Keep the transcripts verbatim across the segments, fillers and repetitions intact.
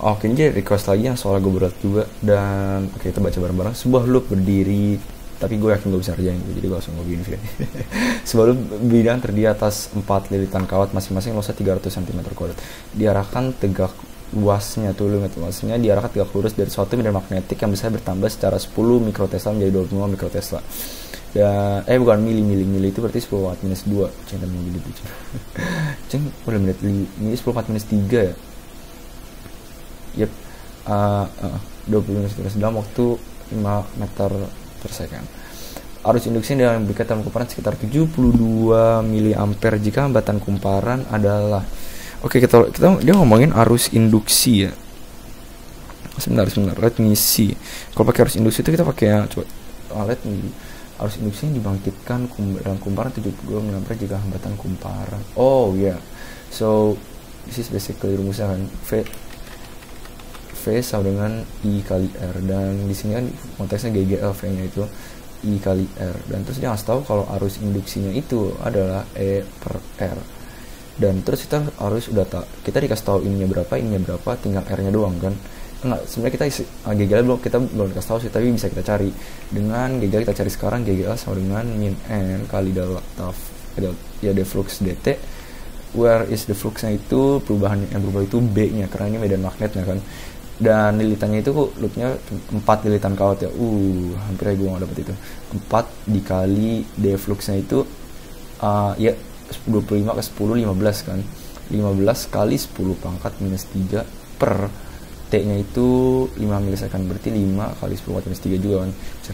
Oke, jadi request lagi yang soal gue berat juga. Dan oke, kita baca bareng-bareng. Sebuah loop berdiri, tapi gue yakin gue bisa kerjain, jadi gue langsung login sih. Sebuah loop bidang terdiri atas empat lilitan kawat masing-masing luasnya tiga ratus sentimeter kuadrat. Diarahkan tegak luasnya tuh, lu ingat luasnya diarahkan tegak lurus dari suatu medan magnetik yang bisa bertambah secara sepuluh mikrotesla menjadi dua puluh lima mikrotesla. Dan eh bukan mili mili mili itu berarti sepuluh watt minus dua. Ceng dan mili itu. Ceng udah menit ini sepuluh watt minus tiga ya. Yep. Uh, uh, dua puluh minus dalam waktu lima meter per second. Arus induksi dalam berikat dalam kumparan sekitar tujuh puluh dua miliampere jika hambatan kumparan adalah. Oke, kita kita dia ngomongin arus induksi ya. Sebentar, sebentar. Let me see. Kalau pakai arus induksi itu kita pakai yang coba. Oh, let me. Arus induksi yang dibangkitkan kum, dalam kumparan tujuh puluh dua miliampere jika hambatan kumparan. Oh ya. Yeah. So this is basically rumusnya kan. V V sama dengan I kali R, dan di sini kan konteksnya G G L V-nya itu I kali R, dan terus dia ngasih tahu kalau arus induksinya itu adalah E per R, dan terus kita harus udah tak kita dikasih tahu ininya berapa, ininya berapa, tinggal R-nya doang kan. Enggak, sebenarnya kita isi, uh, G G L belum kita belum dikasih tahu sih, tapi bisa kita cari dengan G G L. Kita cari sekarang G G L sama dengan min N kali delta ya the flux dt, where is the fluxnya itu perubahan yang berubah itu B-nya karena ini medan magnetnya kan. Dan lilitannya itu loopnya empat lilitan kawat ya. Uh, hampir aja gue gak dapet itu. empat dikali D fluxnya itu uh, ya dua puluh lima ke sepuluh, lima belas kan. lima belas kali sepuluh pangkat minus tiga per T-nya itu lima milisekund, berarti lima kali sepuluh pangkat minus tiga juga kan.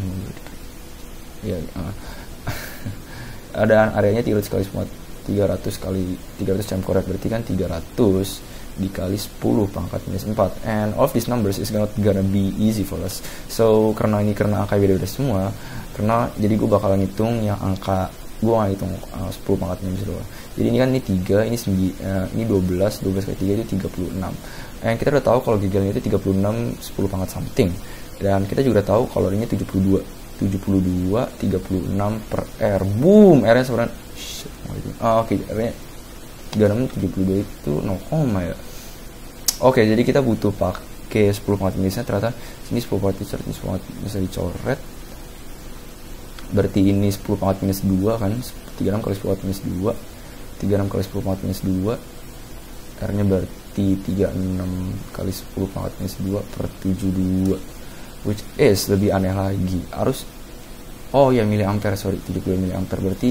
Ya, uh. Dan areanya tiga ratus kali sepuluh, tiga ratus kali tiga ratus cm korek, berarti kan tiga ratus dikali sepuluh pangkat minus empat, and all of these numbers is not gonna be easy for us. So karena ini karena angka beda-beda semua, karena jadi gue bakal ngitung yang angka gue nggak hitung uh, sepuluh pangkat minus dua. Jadi ini kan ini tiga, ini sembilan, uh, ini dua belas, dua belas kali tiga itu tiga puluh enam. And kita udah tahu kalau gigalnya itu tiga puluh enam, sepuluh pangkat something. Dan kita juga tahu kalau ini tujuh puluh dua, tujuh puluh dua, tiga puluh enam per R. Boom, R-nya sebenarnya ah, oke, okay, R-nya tiga puluh enam, tujuh puluh dua itu nol koma ya. Oke, jadi kita butuh pakai sepuluh pangkat minusnya, ternyata sini sepuluh pangkat minus, ini sepuluh pangkat bisa dicoret. Berarti ini sepuluh pangkat minus dua kan, tiga puluh enam kali sepuluh pangkat minus dua, tiga puluh enam kali sepuluh pangkat minus dua, R-nya berarti tiga puluh enam kali sepuluh pangkat minus dua per tujuh puluh dua, which is lebih aneh lagi. Harus, oh ya miliampere, sorry, tujuh puluh miliampere, berarti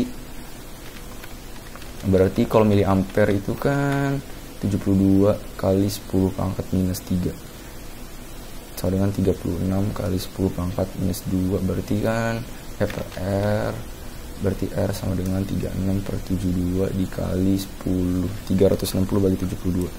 berarti kalau miliampere itu kan tujuh puluh dua kali sepuluh pangkat minus tiga sama dengan tiga puluh enam kali sepuluh pangkat minus dua, berarti kan E per R, berarti R sama dengan tiga puluh enam per tujuh puluh dua dikali sepuluh, tiga ratus enam puluh bagi tujuh puluh dua,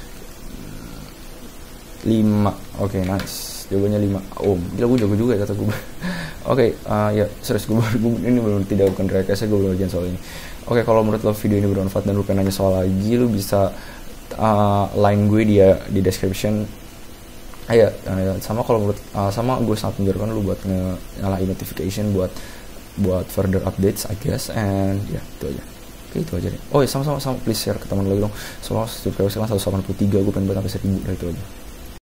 lima. Oke, okay, nice, jawabannya lima ohm. Gila, gue jago juga ya kata gue. Oke, okay, uh, ya serius gue, gue ini belum tidak bukan rekayasa, gue belum ngerjain soal ini. Oke, okay, kalau menurut lo video ini bermanfaat dan lo pengen nanya soal lagi, lo bisa uh, line gue di di description. Ayo, uh, sama kalau menurut uh, sama gue sangat menjadikan lo buat nyalain notification buat buat further updates I guess, and ya yeah, itu aja. Oke, okay, itu aja deh. Oh ya, sama-sama sama please share ke teman lo dong. Soalnya subscriber sekarang seratus delapan puluh tiga, gue pengen banget sampai seribu, udah itu aja.